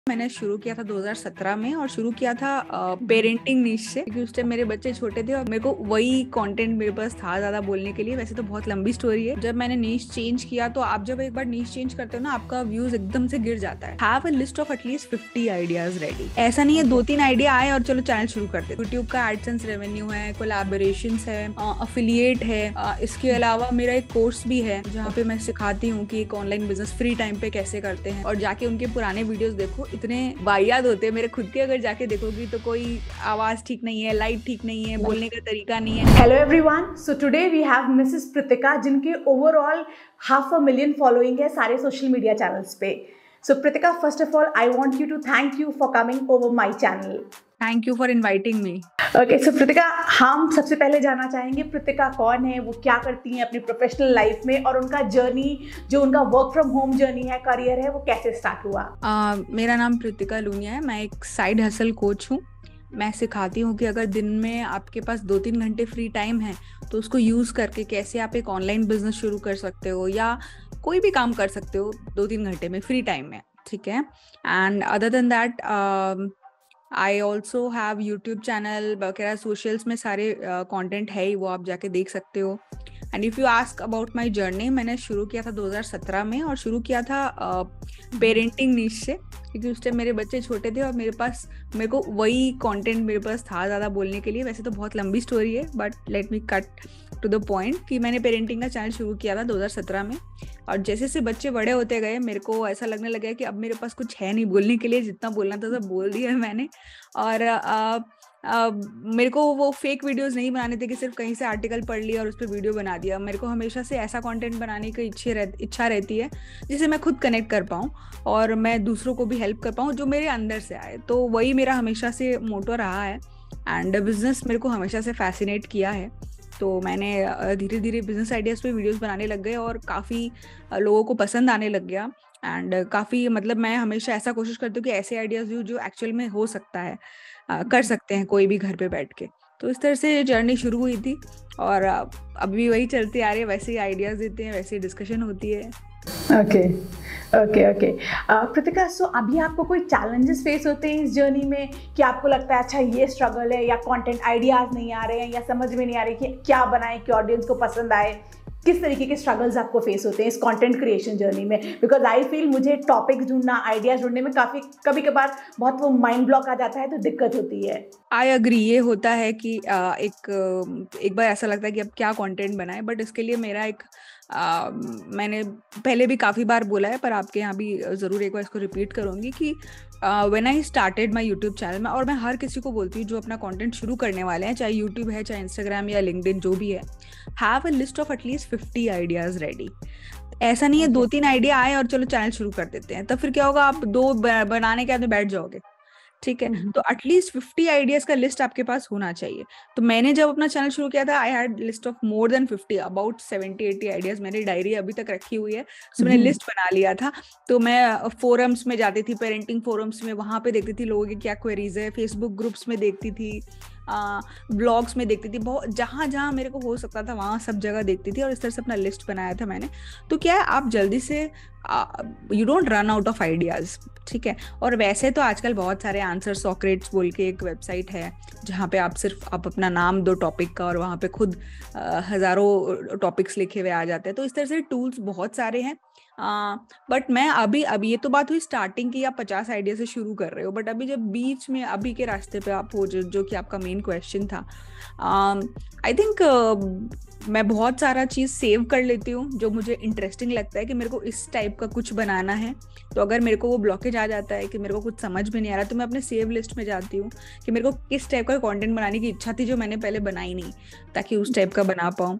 मैंने शुरू किया था 2017 में और शुरू किया था पेरेंटिंग नीश से, क्योंकि उस टाइम मेरे बच्चे छोटे थे और मेरे को वही कंटेंट मेरे पास था ज्यादा बोलने के लिए। वैसे तो बहुत लंबी स्टोरी है। जब मैंने नीश चेंज किया तो आप जब एक बार नीश चेंज करते हो ना, आपका व्यूज एकदम से गिर जाता है। Have a list of at least 50 ideas ready. ऐसा नहीं है 2-3 आइडिया आए और चलो चैनल शुरू करते। यूट्यूब का एडसेंस रेवेन्यू है, कोलैबोरेशंस है, अफिलिएट है। इसके अलावा मेरा एक कोर्स भी है जहाँ पे मैं सिखाती हूँ कि एक ऑनलाइन बिजनेस फ्री टाइम पे कैसे करते हैं। और जाके उनके पुराने वीडियोस देखो, इतने वाहियात होते हैं। मेरे खुद के अगर जाके देखोगी तो कोई आवाज ठीक नहीं है, लाइट ठीक नहीं है, बोलने का तरीका नहीं है। Hello everyone. So today we have Mrs. Pritika जिनके overall 500,000 फॉलोइंग है सारे सोशल मीडिया चैनल्स पे. So Pritika, first of all, I want you to thank you for coming over my channel. Thank you for inviting me. Okay, so Pritika, हम सबसे पहले जानना चाहेंगे प्रीतिका कौन है, वो क्या करती हैं अपनी प्रोफेशनल लाइफ में, और उनका जर्नी, जो उनका वर्क फ्रॉम होम जर्नी है, करियर है, वो कैसे स्टार्ट हुआ. मेरा नाम प्रीतिका लूनिया है। मैं एक साइड हसल कोच हूँ। मैं सिखाती हूँ कि अगर दिन में आपके पास 2-3 घंटे फ्री टाइम है तो उसको यूज़ करके कैसे आप एक ऑनलाइन बिजनेस शुरू कर सकते हो या कोई भी काम कर सकते हो 2-3 घंटे में फ्री टाइम में, ठीक है। And other than that I also have YouTube channel वगैरह, सोशल्स में सारे कंटेंट है ही, वो आप जाके देख सकते हो। And if you ask about my journey, मैंने शुरू किया था 2017 में और शुरू किया था पेरेंटिंग नीश से, क्योंकि उस टाइम मेरे बच्चे छोटे थे और मेरे को वही कंटेंट मेरे पास था ज़्यादा बोलने के लिए। वैसे तो बहुत लंबी स्टोरी है, but let me cut to the point कि मैंने पेरेंटिंग का चैनल शुरू किया था 2017 में। और जैसे जैसे बच्चे बड़े होते गए, मेरे को ऐसा लगने लगा कि अब मेरे पास कुछ है नहीं बोलने के लिए, जितना बोलना था सब बोल दिया मैंने। और मेरे को वो फेक वीडियोस नहीं बनाने थे कि सिर्फ कहीं से आर्टिकल पढ़ लिया और उस पर वीडियो बना दिया। मेरे को हमेशा से ऐसा कंटेंट बनाने की इच्छा रहती है जिससे मैं खुद कनेक्ट कर पाऊँ और मैं दूसरों को भी हेल्प कर पाऊँ, जो मेरे अंदर से आए। तो वही मेरा हमेशा से मोटो रहा है। एंड बिजनेस मेरे को हमेशा से फैसिनेट किया है। तो मैंने धीरे धीरे बिजनेस आइडियाज़ पे वीडियोस बनाने लग गए और काफ़ी लोगों को पसंद आने लग गया। एंड काफ़ी मतलब मैं हमेशा ऐसा कोशिश करती हूँ कि ऐसे आइडियाज़ जो एक्चुअल में हो सकता है, कर सकते हैं कोई भी घर पे बैठ के। तो इस तरह से जर्नी शुरू हुई थी और अभी वही चलती आ रही है। वैसे ही आइडियाज़ देते हैं, वैसे ही डिस्कशन होती है। Okay okay. प्रीतिका, सो अभी आपको कोई चैलेंजेस फेस होते हैं इस जर्नी में कि आपको लगता है अच्छा ये स्ट्रगल है, या कंटेंट आइडियाज नहीं आ रहे हैं, या समझ में नहीं आ रही कि क्या बनाएं कि ऑडियंस को पसंद आए? किस तरीके के स्ट्रगल्स आपको फेस होते हैं इस कंटेंट क्रिएशन जर्नी में? बिकॉज आई फील मुझे टॉपिक्स ढूंढना, आइडियाज ढूंढने में काफ़ी कभी कभार बहुत वो माइंड ब्लॉक आ जाता है, तो दिक्कत होती है. आई अग्री, ये होता है कि एक बार ऐसा लगता है कि अब क्या कंटेंट बनाए। बट इसके लिए मेरा मैंने पहले भी काफ़ी बार बोला है, पर आपके यहाँ भी ज़रूर एक बार इसको रिपीट करूँगी कि when I started my YouTube channel में, और मैं हर किसी को बोलती हूँ जो अपना कंटेंट शुरू करने वाले हैं, चाहे यूट्यूब है, चाहे इंस्टाग्राम या लिंक्डइन, जो भी है, have a list of at least 50 ideas ready. ऐसा नहीं है 2-3 आइडिया आए और चलो चैनल शुरू कर देते हैं, तब फिर क्या होगा, आप दो बनाने के बाद में बैठ जाओगे, ठीक है। तो एटलीस्ट 50 आइडियाज का लिस्ट आपके पास होना चाहिए। तो मैंने जब अपना चैनल शुरू किया था, I had list of more than 50, about 70-80 ideas. मैंने डायरी अभी तक रखी हुई है, तो मैंने लिस्ट बना लिया था। तो मैं फोरम्स में जाती थी, पेरेंटिंग फोरम्स में, वहां पे देखती थी लोगों की क्या क्वेरीज है, फेसबुक ग्रुप्स में देखती थी, ब्लॉग्स में देखती थी, बहुत जहाँ जहाँ मेरे को हो सकता था वहाँ सब जगह देखती थी और इस तरह से अपना लिस्ट बनाया था मैंने। तो क्या है, आप जल्दी से you don't run out of ideas, ठीक है। और वैसे तो आजकल बहुत सारे आंसर सॉक्रेट्स बोल के एक वेबसाइट है जहाँ पे आप अपना नाम दो टॉपिक का और वहाँ पे खुद हजारों टॉपिक्स लिखे हुए आ जाते हैं। तो इस तरह से टूल्स बहुत सारे हैं। बट मैं अभी ये तो बात हुई स्टार्टिंग की, आप 50 आइडिया से शुरू कर रहे हो। बट अभी जब बीच में अभी के रास्ते पे आप हो, जो कि आपका मेन क्वेश्चन था, आई थिंक मैं बहुत सारा चीज़ सेव कर लेती हूँ जो मुझे इंटरेस्टिंग लगता है कि मेरे को इस टाइप का कुछ बनाना है। तो अगर मेरे को वो ब्लॉकेज आ जाता है कि मेरे को कुछ समझ में नहीं आ रहा, तो मैं अपने सेव लिस्ट में जाती हूँ कि मेरे को किस टाइप का कंटेंट बनाने की इच्छा थी जो मैंने पहले बनाई नहीं, ताकि उस टाइप का बना पाऊँ।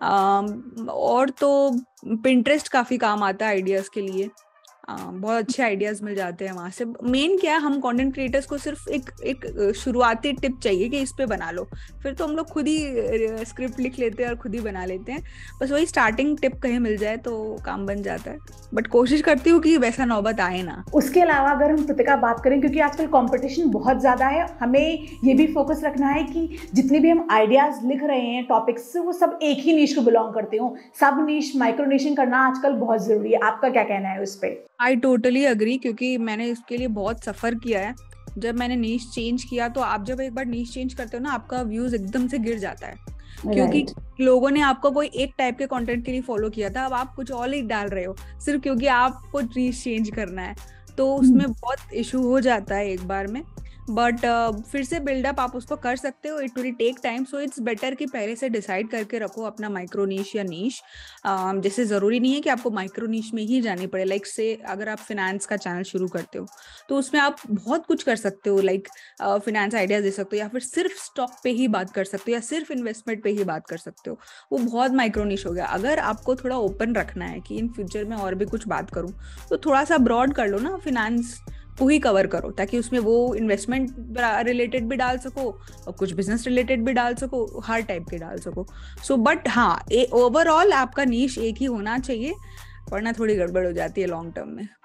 और तो पिंटरेस्ट काफ़ी काम आता है आइडियाज़ के लिए। बहुत अच्छे आइडियाज़ मिल जाते हैं वहाँ से। मेन क्या है, हम कंटेंट क्रिएटर्स को सिर्फ एक शुरुआती टिप चाहिए कि इस पे बना लो, फिर तो हम लोग खुद ही स्क्रिप्ट लिख लेते हैं और खुद ही बना लेते हैं। बस वही स्टार्टिंग टिप कहीं मिल जाए तो काम बन जाता है। बट कोशिश करती हूँ कि वैसा नौबत आए ना। उसके अलावा अगर हम प्रीतिका बात करें, क्योंकि आजकल कंपटीशन बहुत ज़्यादा है, हमें ये भी फोकस रखना है कि जितने भी हम आइडियाज़ लिख रहे हैं टॉपिक्स, वो सब एक ही नीश को बिलोंग करते हो। सब नीश माइक्रो निशिंग करना आजकल बहुत ज़रूरी है। आपका क्या कहना है उस पर? आई टोटली अग्री, क्योंकि मैंने इसके लिए बहुत सफर किया है। जब मैंने नीश चेंज किया, तो आप जब एक बार नीश चेंज करते हो ना, आपका व्यूज एकदम से गिर जाता है, क्योंकि लोगों ने आपको कोई एक टाइप के कंटेंट के लिए फॉलो किया था, अब आप कुछ और ही डाल रहे हो सिर्फ क्योंकि आपको नीश चेंज करना है, तो उसमें बहुत इशू हो जाता है एक बार में। बट फिर से बिल्डअप आप उसको कर सकते हो, it will take time, so it's better कि पहले से डिसाइड करके रखो अपना माइक्रो नीश या नीश। जैसे ज़रूरी नहीं है कि आपको माइक्रो नीश में ही जानी पड़े। लाइक से अगर आप फिनेंस का चैनल शुरू करते हो तो उसमें आप बहुत कुछ कर सकते हो, लाइक फिनेंस आइडियाज दे सकते हो, या फिर सिर्फ स्टॉक पे ही बात कर सकते हो, या सिर्फ इन्वेस्टमेंट पे ही बात कर सकते हो, वो बहुत माइक्रो नीश हो गया। अगर आपको थोड़ा ओपन रखना है कि इन फ्यूचर में और भी कुछ बात करूँ, तो थोड़ा सा ब्रॉड कर लो ना, फिनेंस को ही कवर करो, ताकि उसमें वो इन्वेस्टमेंट रिलेटेड भी डाल सको और कुछ बिजनेस रिलेटेड भी डाल सको, हर टाइप के डाल सको। सो बट हाँ, ओवरऑल आपका नीश एक ही होना चाहिए, वरना थोड़ी गड़बड़ हो जाती है लॉन्ग टर्म में।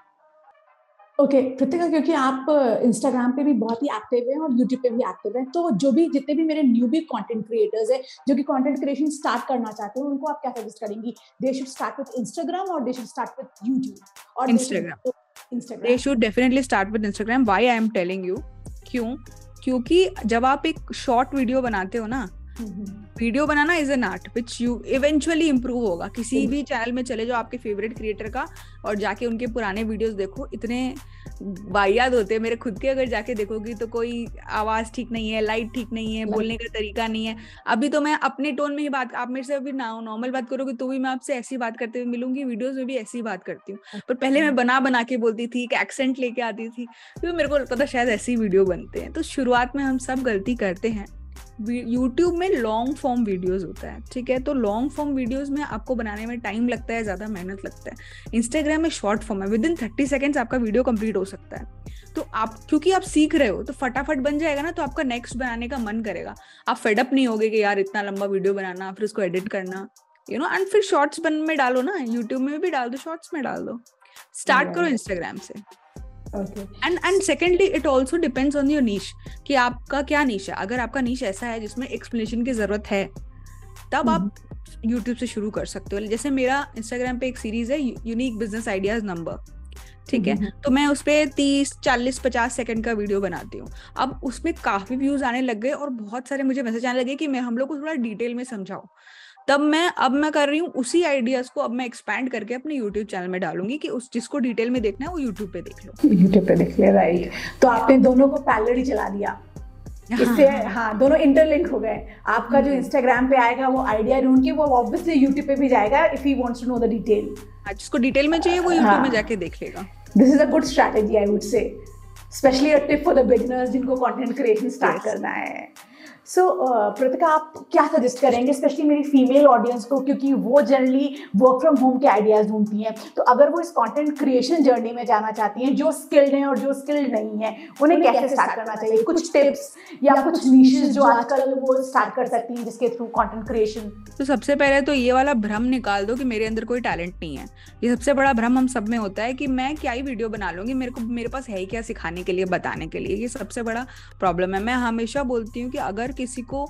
ओके कृतिका, क्योंकि आप इंस्टाग्राम पे भी बहुत ही एक्टिव हैं और यूट्यूब पे भी एक्टिव हैं, तो जो भी जितने भी मेरे न्यूबी कंटेंट क्रिएटर्स हैं जो कि कंटेंट क्रिएशन स्टार्ट करना चाहते हैं, उनको आप क्या सजेस्ट करेंगी? They should start with Instagram और they should start with YouTube? और Instagram, they should definitely start with Instagram. Why I am telling you, क्योंकि जब आप एक शॉर्ट वीडियो बनाते हो ना, वीडियो बनाना is an art which you eventually improve होगा। किसी भी चैनल में चले जाओ आपके फेवरेट क्रिएटर का और जाके उनके पुराने वीडियोस देखो, इतने वाहियात होते हैं। मेरे खुद के अगर जाके देखोगी तो कोई आवाज ठीक नहीं है, लाइट ठीक नहीं है, बोलने का तरीका नहीं है। अभी तो मैं अपने टोन में ही बात, आप मेरे से अभी नॉर्मल बात करोगे तो भी मैं आपसे ऐसी बात करते हुए मिलूंगी, वीडियोस में भी ऐसी बात करती हूँ। पर पहले मैं बना के बोलती थी, एक एक्सेंट लेके आती थी, तो मेरे को लगता था शायद ऐसी वीडियो बनते हैं। तो शुरुआत में हम सब गलती करते हैं। YouTube में लॉन्ग फॉर्म वीडियोस होता है, ठीक है, तो लॉन्ग फॉर्म वीडियोस में आपको बनाने में टाइम लगता है, ज्यादा मेहनत लगता है। इंस्टाग्राम में शॉर्ट फॉर्म है, विद इन 30 सेकेंड्स आपका वीडियो कंप्लीट हो सकता है। तो आप क्योंकि आप सीख रहे हो तो फटाफट बन जाएगा ना, तो आपका नेक्स्ट बनाने का मन करेगा। आप फेडअप नहीं होगे कि यार इतना लंबा वीडियो बनाना, फिर उसको एडिट करना, एंड फिर शॉर्ट्स में डालो ना, यूट्यूब में भी डाल दो, शॉर्ट्स में डाल दो। स्टार्ट करो इंस्टाग्राम से। And secondly it also depends on your niche कि आपका क्या नीश है। अगर आपका नीश ऐसा है जिसमें एक्सप्लेनेशन की जरूरत है, तब आप यूट्यूब से शुरू कर सकते हो। जैसे मेरा इंस्टाग्राम पे एक सीरीज है, यूनिक बिजनेस आइडियाज नंबर, ठीक है, तो मैं उस पे 30, 40, 50 सेकंड का वीडियो बनाती हूँ। अब उसमें काफी व्यूज आने लग गए और बहुत सारे मुझे मैसेज आने लगे कि मैं हम लोग को थोड़ा डिटेल में समझाओ। तब मैं कर रही हूँ उसी आइडियाज को अब मैं एक्सपैंड करके अपने यूट्यूब चैनल में डालूंगी कि उस जिसको डिटेल में देखना है वो यूट्यूब पे देख लो। यूट्यूब पे देख ले, राइट। तो आपने दोनों को पैरेलली चला दिया इससे। हाँ, दोनों इंटरलिंक हो गए। आपका जो इंस्टाग्राम पे आएगा वो आइडिया ढूंढ के वो ऑब्वियसली यूट्यूब पे भी जाएगा if he wants to know the detail. जिसको डिटेल में चाहिए वो यूट्यूब में जाके देख लेगा। This is a good strategy I would say, specially a tip for the beginners जिनको कंटेंट क्रिएशन स्टार्ट करना है। सो प्रतिका, आप क्या सजेस्ट करेंगे स्पेशली मेरी फीमेल ऑडियंस को, क्योंकि वो जनरली वर्क फ्रॉम होम के आइडियाज ढूंढती हैं, तो अगर वो इस कंटेंट क्रिएशन जर्नी में जाना चाहती हैं, जो स्किल्ड हैं और जो स्किल्ड नहीं है, उन्हें कैसे स्टार्ट करना चाहिए? कुछ टिप्स या कुछ निशेस जो आजकल वो स्टार्ट कर सकती हैं जिसके थ्रू कंटेंट क्रिएशन? तो सबसे पहले तो ये वाला भ्रम निकाल दो कि मेरे अंदर कोई टैलेंट नहीं है। ये सबसे बड़ा भ्रम हम सब में होता है कि मैं क्या ही वीडियो बना लूंगी, मेरे पास है क्या सिखाने के लिए, बताने के लिए। ये सबसे बड़ा प्रॉब्लम है। मैं हमेशा बोलती हूँ कि अगर किसी को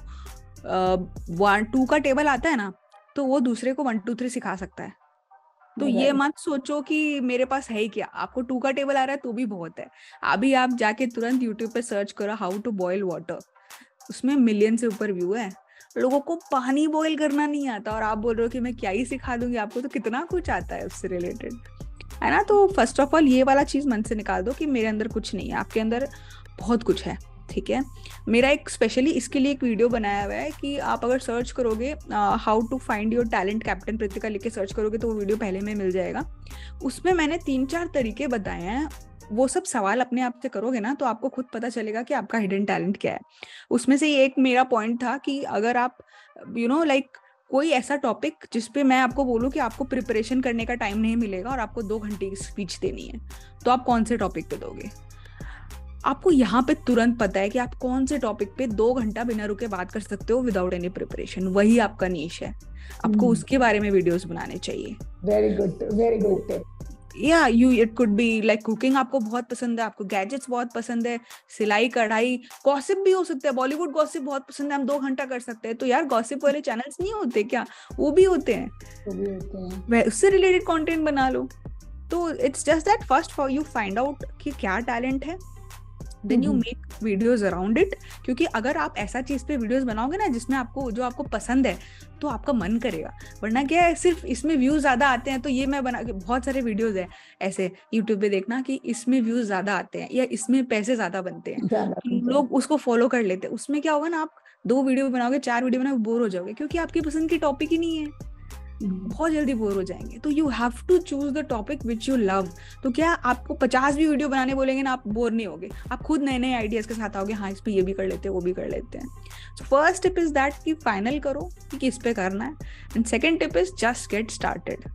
1 2 का टेबल आता है ना, तो वो दूसरे को 1 2 3 सिखा सकता है। तो ये मत सोचो कि मेरे पास है क्या। आपको 2 का टेबल आ रहा है तो भी बहुत है। अभी आप जाके तुरंत यूट्यूब पे सर्च करो हाउ टू बॉयल वाटर, उसमें मिलियन से ऊपर व्यू है। लोगों को पानी बॉईल करना नहीं आता और आप बोल रहे हो कि मैं क्या ही सिखा दूंगी आपको, तो कितना कुछ आता है उससे रिलेटेड, है ना। तो फर्स्ट ऑफ ऑल ये वाला चीज मन से निकाल दो कि मेरे अंदर कुछ नहीं है। आपके अंदर बहुत कुछ है, ठीक है। मेरा एक स्पेशली इसके लिए एक वीडियो बनाया हुआ है कि आप अगर सर्च करोगे how to find your talent captain Pratika लिख के सर्च करोगे तो वो वीडियो पहले में मिल जाएगा। उसमें मैंने 3-4 तरीके बताए हैं। वो सब सवाल अपने आप से करोगे ना तो आपको खुद पता चलेगा कि आपका हिडन टैलेंट क्या है। उसमें से एक मेरा पॉइंट था कि अगर आप लाइक कोई ऐसा टॉपिक जिसपे मैं आपको बोलूं कि आपको प्रिपरेशन करने का टाइम नहीं मिलेगा और आपको 2 घंटे की स्पीच देनी है, तो आप कौन से टॉपिक पे दोगे? आपको यहाँ पे तुरंत पता है कि आप कौन से टॉपिक पे 2 घंटा बिना रुके बात कर सकते हो विदाउट एनी प्रिपरेशन। वही आपका नीश है, आपको उसके बारे में वीडियोस बनाने चाहिए। Very good tip. या it could be like cooking आपको बहुत पसंद है, आपको गैजेट्स बहुत पसंद है, सिलाई कढ़ाई, गॉसिप भी हो सकता है। बॉलीवुड गॉसिप बहुत पसंद है, हम 2 घंटा कर सकते हैं। तो यार गॉसिप वाले चैनल्स नहीं होते क्या? वो भी होते हैं, उससे रिलेटेड कंटेंट बना लो। तो it's just that first for you find out कि क्या टैलेंट है, then you make videos around it. क्योंकि अगर आप ऐसा चीज पे वीडियोज बनाओगे ना जिसमें आपको जो आपको पसंद है तो आपका मन करेगा। वरना क्या है, सिर्फ इसमें व्यूज ज्यादा आते हैं तो ये मैं बना, बहुत सारे वीडियोज है ऐसे यूट्यूब पे देखना कि इसमें व्यूज ज्यादा आते हैं या इसमें पैसे ज्यादा बनते हैं, तो लोग उसको फॉलो कर लेते हैं। उसमें क्या होगा ना, आप 2 वीडियो बनाओगे, 4 वीडियो बनाओगे, बोर हो जाओगे क्योंकि आपकी पसंद की टॉपिक ही नहीं है, बहुत जल्दी बोर हो जाएंगे। तो you have to choose the topic which you love. तो क्या आपको 50 भी वीडियो बनाने बोलेंगे ना, आप बोर नहीं होगे, आप खुद नए नए आइडियाज के साथ आओगे, हाँ इस पे ये भी कर लेते हैं, वो भी कर लेते हैं। So first tip is that कि फाइनल करो कि किस पे करना है, and second tip is just get started.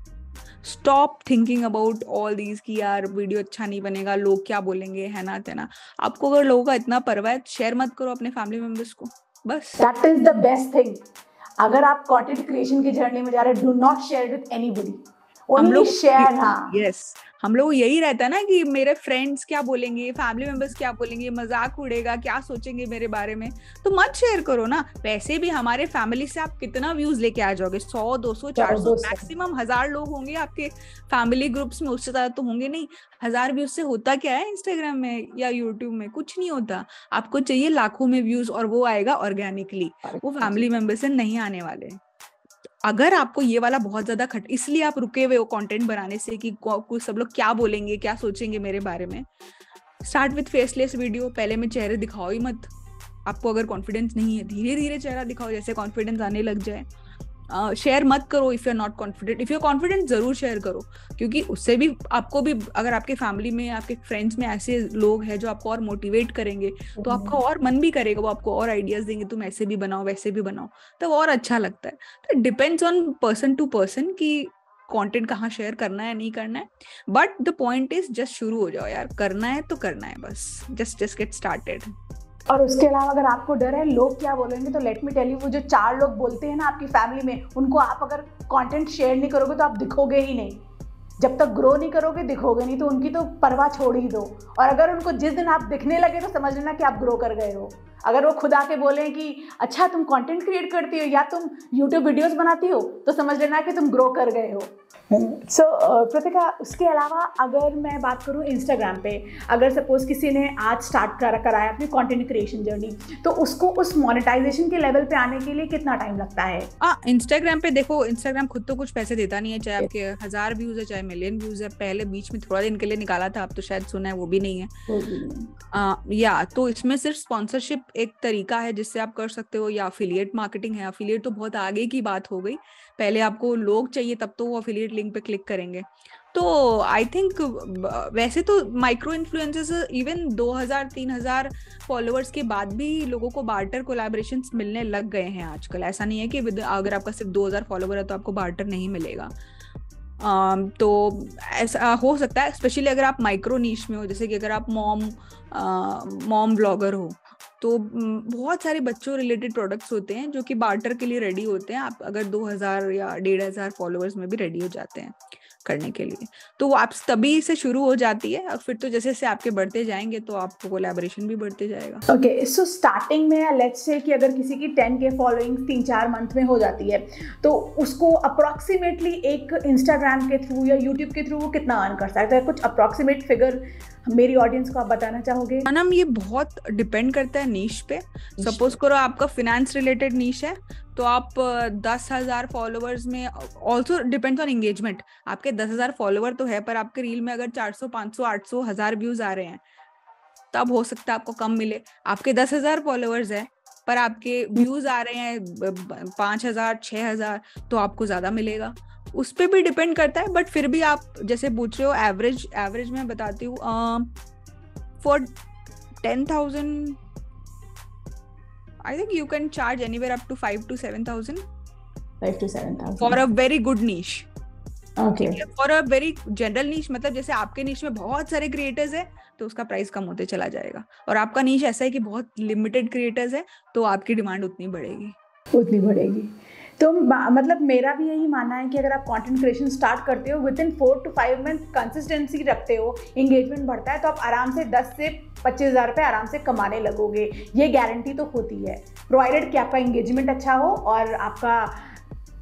Stop thinking about all these कि यार वीडियो अच्छा नहीं बनेगा, लोग क्या बोलेंगे, है ना तेना। आपको अगर लोगों का इतना परवाह है, शेयर मत करो अपने फैमिली मेंबर्स को, बस। That is the best thing. अगर आप कंटेंट क्रिएशन की जर्नी में जा रहे हैं, do not share with anybody, only share. हाँ यस, हम लोग यही रहता है ना कि मेरे फ्रेंड्स क्या बोलेंगे, फैमिली मेंबर्स क्या बोलेंगे, मजाक उड़ेगा, क्या सोचेंगे मेरे बारे में, तो मत शेयर करो ना। वैसे भी हमारे फैमिली से आप कितना व्यूज लेके आ जाओगे, 100 200 400 मैक्सिमम 1000 लोग होंगे आपके फैमिली ग्रुप्स में, उससे ज्यादा तो होंगे नहीं। 1000 व्यूज से होता क्या है इंस्टाग्राम में या यूट्यूब में, कुछ नहीं होता। आपको चाहिए लाखों में व्यूज, और वो आएगा ऑर्गेनिकली, वो फैमिली मेंबर से नहीं आने वाले। अगर आपको ये वाला बहुत ज्यादा इसलिए आप रुके हुए हो कंटेंट बनाने से कि कुछ सब लोग क्या बोलेंगे, क्या सोचेंगे मेरे बारे में, स्टार्ट विथ फेसलेस वीडियो। पहले में चेहरे दिखाओ ही मत। आपको अगर कॉन्फिडेंस नहीं है, धीरे धीरे चेहरा दिखाओ, जैसे कॉन्फिडेंस आने लग जाए। शेयर मत करो if you are not confident. If you are confident जरूर शेयर करो, क्योंकि उससे भी आपको भी, अगर आपके फैमिली में, आपके फ्रेंड्स में ऐसे लोग हैं जो आपको और मोटिवेट करेंगे, तो आपका और मन भी करेगा, वो आपको और आइडियाज देंगे, तुम ऐसे भी बनाओ, वैसे भी बनाओ, तो और अच्छा लगता है। तो depends on person to person कि कंटेंट कहाँ शेयर करना है, नहीं करना है। But the point is just शुरू हो जाओ यार, करना है तो करना है, बस जस्ट गेट स्टार्टेड। और उसके अलावा अगर आपको डर है लोग क्या बोलेंगे, तो लेट मी टेल यू, वो जो 4 लोग बोलते हैं ना आपकी फैमिली में, उनको आप अगर कंटेंट शेयर नहीं करोगे तो आप दिखोगे ही नहीं। जब तक ग्रो नहीं करोगे दिखोगे नहीं, तो उनकी तो परवाह छोड़ ही दो। और अगर उनको जिस दिन आप दिखने लगे तो समझ लेना कि आप ग्रो कर गए हो। अगर वो खुद आके बोले कि अच्छा तुम कंटेंट क्रिएट करती हो या तुम यूट्यूब वीडियोस बनाती हो, तो समझ लेना कि तुम ग्रो कर गए हो। सो कृतिका, उसके अलावा अगर मैं बात करूँ इंस्टाग्राम पे, अगर सपोज किसी ने आज स्टार्ट कराया अपनी कंटेंट क्रिएशन जर्नी, तो उसको उस मोनेटाइजेशन के लेवल पे आने के लिए कितना टाइम लगता है? इंस्टाग्राम पे देखो, इंस्टाग्राम खुद तो कुछ पैसे देता नहीं है, चाहे आपके 1000 व्यूज है, चाहे मिलियन व्यूज है। पहले बीच में थोड़ा दिन के लिए निकाला था, अब तो शायद सुना है वो भी नहीं है। या तो इसमें सिर्फ स्पॉन्सरशिप एक तरीका है जिससे आप कर सकते हो, या अफिलिएट मार्केटिंग है। अफिलिएट तो बहुत आगे की बात हो गई, पहले आपको लोग चाहिए तब तो वो अफिलिएट लिंक पे क्लिक करेंगे। तो आई थिंक वैसे तो माइक्रो इन्फ्लुएंसर्स इवन 2000-3000 फॉलोअर्स के बाद भी लोगों को बार्टर कोलैबोरेशंस मिलने लग गए हैं आजकल। ऐसा नहीं है कि अगर आपका सिर्फ 2000 फॉलोअर है तो आपको बार्टर नहीं मिलेगा। तो ऐसा हो सकता है, स्पेशली अगर आप माइक्रो नीश में हो, जैसे कि अगर आप मॉम ब्लॉगर हो, तो बहुत सारे बच्चों रिलेटेड प्रोडक्ट्स होते हैं जो कि बार्टर के लिए रेडी होते हैं। आप अगर 2000 या 1500 फॉलोअर्स में भी रेडी हो जाते हैं करने के लिए, तो वो आप तभी से शुरू हो जाती है। और फिर तो जैसे जैसे आपके बढ़ते जाएंगे तो आपको कोलैबोरेशन भी बढ़ते जाएगा। ओके, सो स्टार्टिंग में लेट्स से कि अगर किसी की 10K फॉलोइंग 3-4 मंथ में हो जाती है, तो उसको अप्रॉक्सीमेटली एक इंस्टाग्राम के थ्रू या यूट्यूब के थ्रू वो कितना अर्न कर सकता है? कुछ अप्रॉक्सीमेट फिगर मेरी ऑडियंस को आप बताना चाहोगे? अनम, ये बहुत डिपेंड करता है नीश पे। सपोज करो आपका फिनेंस रिलेटेड नीश है, तो आप 10,000 फॉलोअर्स में, ऑल्सो डिपेंड्स ऑन एंगेजमेंट। आपके 10,000 फॉलोअर तो है, पर आपके रील में अगर 400, 500, 800, 1000 व्यूज आ रहे हैं, तब हो सकता है आपको कम मिले। आपके 10,000 फॉलोअर्स है पर आपके व्यूज आ रहे हैं 5,000, 6,000, तो आपको ज्यादा मिलेगा। उस पे भी डिपेंड करता है। बट फिर भी आप जैसे पूछ रहे हो, एवरेज मैं बताती हूँ, for 10,000 I think you can charge anywhere up to 5 to 7,000 for a very good niche. Okay. For a very general niche, मतलब जैसे आपके niche में बहुत सारे क्रिएटर्स हैं तो उसका प्राइस कम होते चला जाएगा, और आपका niche ऐसा है कि बहुत लिमिटेड क्रिएटर्स है तो आपकी डिमांड उतनी बढ़ेगी। तो मतलब मेरा भी यही मानना है कि अगर आप कंटेंट क्रिएशन स्टार्ट करते हो, within 4 to 5 month consistency रखते हो, एंगेजमेंट बढ़ता है, तो आप आराम से 10 से 25,000 रुपये आराम से कमाने लगोगे। ये गारंटी तो होती है, प्रोवाइडेड कि आपका एंगेजमेंट अच्छा हो और आपका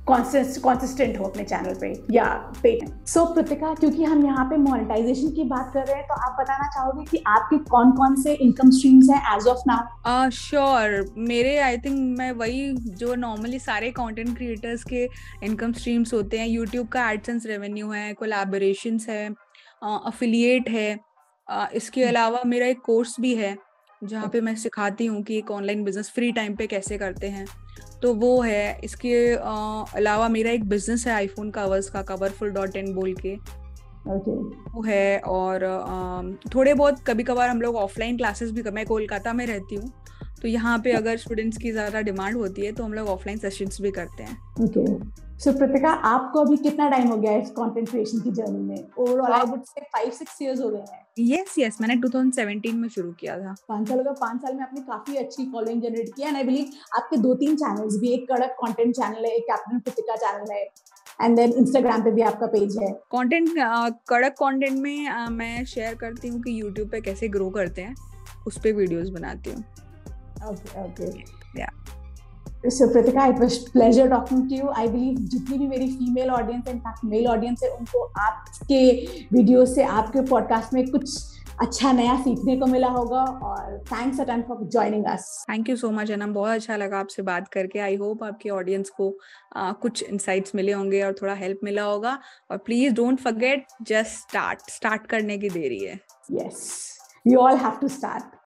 कंसिस्टेंट हो अपने चैनल पे या पे। सो कृतिका, क्योंकि हम यहाँ पे मोनेटाइजेशन की बात कर रहे हैं, तो आप बताना चाहोगे कि आपके कौन कौन से इनकम स्ट्रीम्स हैं एज ऑफ नाउ? श्योर, मेरे आई थिंक मैं वही जो नॉर्मली सारे कंटेंट क्रिएटर्स के इनकम स्ट्रीम्स होते हैं। यूट्यूब का एडसेंस रेवेन्यू है, कोलैबोरेशंस है, अफिलिएट है। इसके अलावा मेरा एक कोर्स भी है जहाँ पे मैं सिखाती हूँ कि एक ऑनलाइन बिजनेस फ्री टाइम पे कैसे करते हैं, तो वो है। इसके अलावा मेरा एक बिजनेस है आईफोन कवर्स का, coverful.in बोल के, वो है। और थोड़े बहुत कभी कभार हम लोग ऑफलाइन क्लासेस भी मैं कोलकाता में रहती हूँ, तो यहाँ पे अगर स्टूडेंट्स की ज़्यादा डिमांड होती है तो हम लोग ऑफलाइन सेशंस भी करते हैं। ओके, सो कृतिका, आपको अभी कितना टाइम हो गया है इस कंटेंट क्रिएशन की जर्नी में? Overall I would say 5-6 years हो गए हैं। यस, मैंने 2017 में शुरू किया था। 5 साल हो गए। 5 साल में आपने काफी अच्छी फॉलोइंग जनरेट किया, एंड आई बिलीव आपके 2-3 चैनल्स भी, एक कड़क कंटेंट चैनल है, एक कैप्टन कृतिका चैनल है, एंड देन इंस्टाग्राम पे भी आपका पेज है। कंटेंट, कड़क कंटेंट में मैं शेयर करती हूँ कि यूट्यूब पे कैसे ग्रो करते हैं, उस पे वीडियोस बनाती हूँ। ओके या so Kritika, it was pleasure talking to you. I believe जितनी भी मेरी फीमेल ऑडियंस है, इनफैक्ट मेल ऑडियंस है, उनको आपके वीडियो से, आपके पॉडकास्ट में कुछ अच्छा नया सीखने को मिला होगा। और thanks a ton for joining us. Thank you so much Anam, बहुत अच्छा लगा आपसे बात करके। आई होप आपके ऑडियंस को कुछ इंसाइट्स मिले होंगे और थोड़ा हेल्प मिला होगा। और please don't forget, just start करने की देरी है। Yes, we all have to start.